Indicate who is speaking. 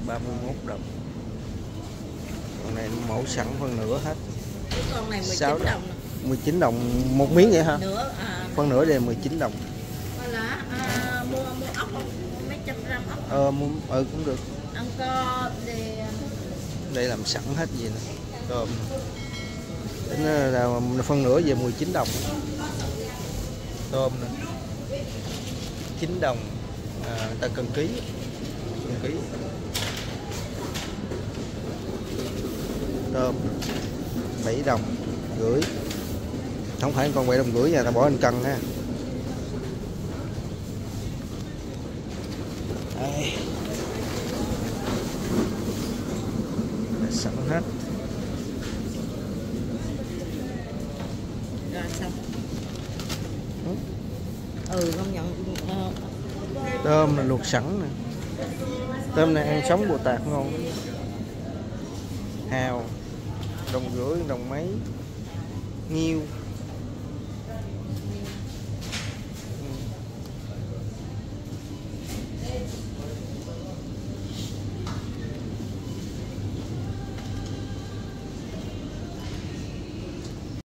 Speaker 1: 31 đồng. Con này mẫu sẵn phân nửa hết.
Speaker 2: Con này 19 đồng.
Speaker 1: 19 đồng một miếng vậy hả?
Speaker 2: Nửa,
Speaker 1: phân nửa đây 19 đồng.
Speaker 2: Là mua ốc không? Mấy trăm gram ốc.
Speaker 1: Cũng được.
Speaker 2: Ăn co thì
Speaker 1: đây làm sẵn hết gì nè. Tôm. Tính là phân nửa về 19 đồng. Tôm nè. 9 đồng. Người ta cân ký. Tôm 7 đồng rưỡi. Không phải con 7 đồng rưỡi nha, ta bỏ lên cân ha. Đây. Sẵn hết.
Speaker 2: Rồi xong. Công nhận.
Speaker 1: Tôm là luộc sẵn nè. Tôm này ăn sống bồ tạt ngon. Hào đồng rưỡi, đồng mấy. Nhiêu